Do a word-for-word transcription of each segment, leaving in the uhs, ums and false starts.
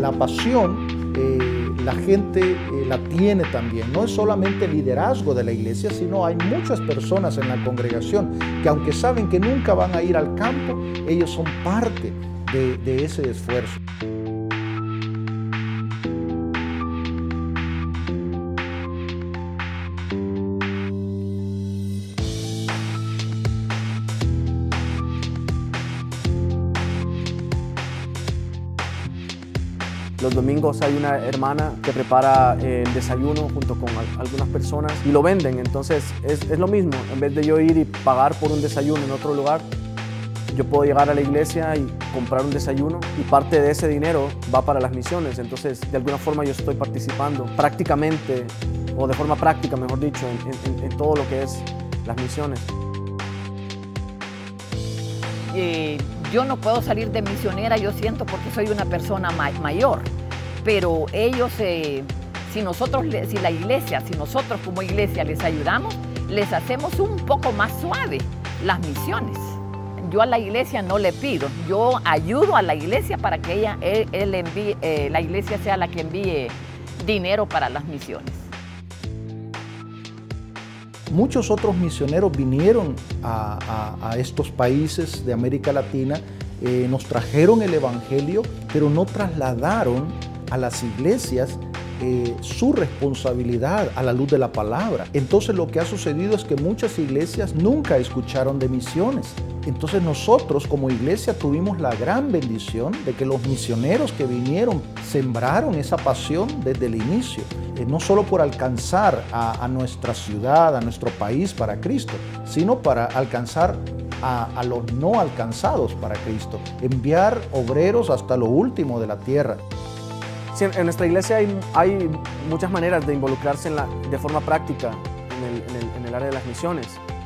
la pasión eh, la gente eh, la tiene también. No es solamente el liderazgo de la iglesia, sino hay muchas personas en la congregación que, aunque saben que nunca van a ir al campo, ellos son parte de, de ese esfuerzo. Los domingos hay una hermana que prepara eh, el desayuno junto con al algunas personas y lo venden. Entonces es, es lo mismo. En vez de yo ir y pagar por un desayuno en otro lugar, yo puedo llegar a la iglesia y comprar un desayuno y parte de ese dinero va para las misiones. Entonces, de alguna forma yo estoy participando prácticamente, o de forma práctica, mejor dicho, en, en, en todo lo que es las misiones. Eh, yo no puedo salir de misionera, yo siento, porque soy una persona ma mayor, pero ellos, eh, si nosotros, si la iglesia, si nosotros como iglesia les ayudamos, les hacemos un poco más suave las misiones. Yo a la iglesia no le pido, yo ayudo a la iglesia para que ella, él, él envíe, eh, la iglesia sea la que envíe dinero para las misiones. Muchos otros misioneros vinieron a, a, a estos países de América Latina, eh, nos trajeron el evangelio, pero no trasladaron a las iglesias eh, su responsabilidad a la luz de la palabra. Entonces lo que ha sucedido es que muchas iglesias nunca escucharon de misiones. Entonces nosotros como iglesia tuvimos la gran bendición de que los misioneros que vinieron sembraron esa pasión desde el inicio, eh, no solo por alcanzar a, a nuestra ciudad, a nuestro país para Cristo, sino para alcanzar a, a los no alcanzados para Cristo, enviar obreros hasta lo último de la tierra. Sí, en nuestra iglesia hay, hay muchas maneras de involucrarse en la, de forma práctica en el, en, el, en el área de las misiones.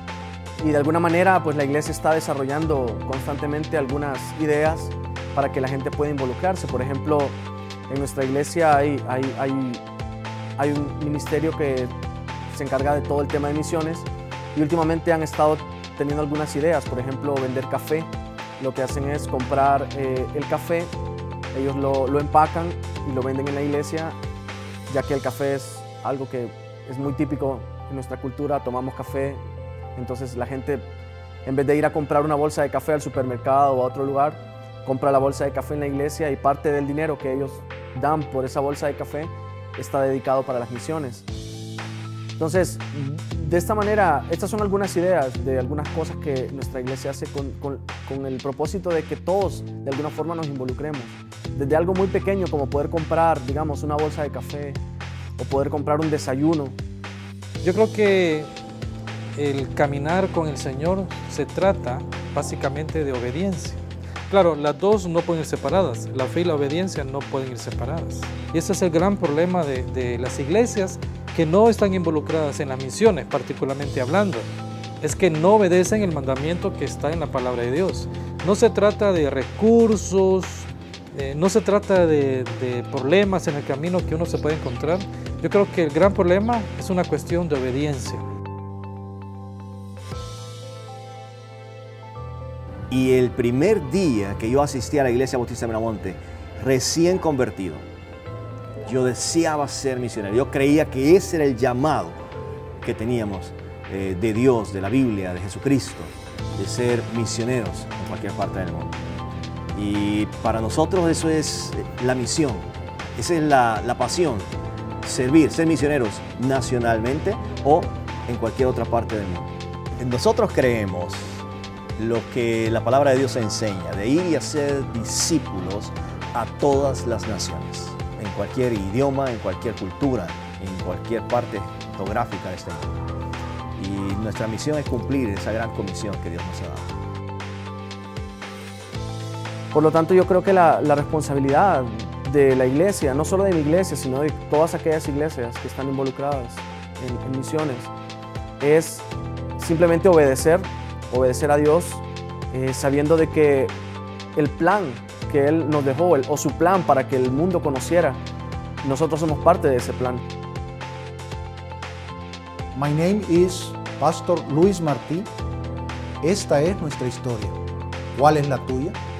Y de alguna manera, pues la iglesia está desarrollando constantemente algunas ideas para que la gente pueda involucrarse. Por ejemplo, en nuestra iglesia hay, hay, hay, hay un ministerio que se encarga de todo el tema de misiones y últimamente han estado teniendo algunas ideas. Por ejemplo, vender café. Lo que hacen es comprar eh, el café, ellos lo, lo empacan y lo venden en la iglesia, ya que el café es algo que es muy típico en nuestra cultura. Tomamos café. Entonces la gente, en vez de ir a comprar una bolsa de café al supermercado o a otro lugar, compra la bolsa de café en la iglesia y parte del dinero que ellos dan por esa bolsa de café está dedicado para las misiones. Entonces, de esta manera, estas son algunas ideas de algunas cosas que nuestra iglesia hace con, con, con el propósito de que todos de alguna forma nos involucremos. Desde algo muy pequeño como poder comprar, digamos, una bolsa de café o poder comprar un desayuno. Yo creo que el caminar con el Señor se trata básicamente de obediencia. Claro, las dos no pueden ir separadas, la fe y la obediencia no pueden ir separadas. Y ese es el gran problema de, de las iglesias que no están involucradas en las misiones, particularmente hablando. Es que no obedecen el mandamiento que está en la palabra de Dios. No se trata de recursos, eh, no se trata de, de problemas en el camino que uno se puede encontrar. Yo creo que el gran problema es una cuestión de obediencia. Y el primer día que yo asistí a la Iglesia Bautista de Miramonte, recién convertido, yo deseaba ser misionero. Yo creía que ese era el llamado que teníamos eh, de Dios, de la Biblia, de Jesucristo, de ser misioneros en cualquier parte del mundo. Y para nosotros eso es la misión, esa es la, la pasión, servir, ser misioneros nacionalmente o en cualquier otra parte del mundo. Nosotros creemos lo que la palabra de Dios enseña, de ir y hacer discípulos a todas las naciones, en cualquier idioma, en cualquier cultura, en cualquier parte geográfica de este mundo. Y nuestra misión es cumplir esa gran comisión que Dios nos ha dado. Por lo tanto, yo creo que la, la responsabilidad de la iglesia, no solo de mi iglesia, sino de todas aquellas iglesias que están involucradas en, en misiones, es simplemente obedecer obedecer a Dios, eh, sabiendo de que el plan que Él nos dejó, el, o su plan para que el mundo conociera, nosotros somos parte de ese plan. My name is Pastor Luis Martí. Esta es nuestra historia. ¿Cuál es la tuya?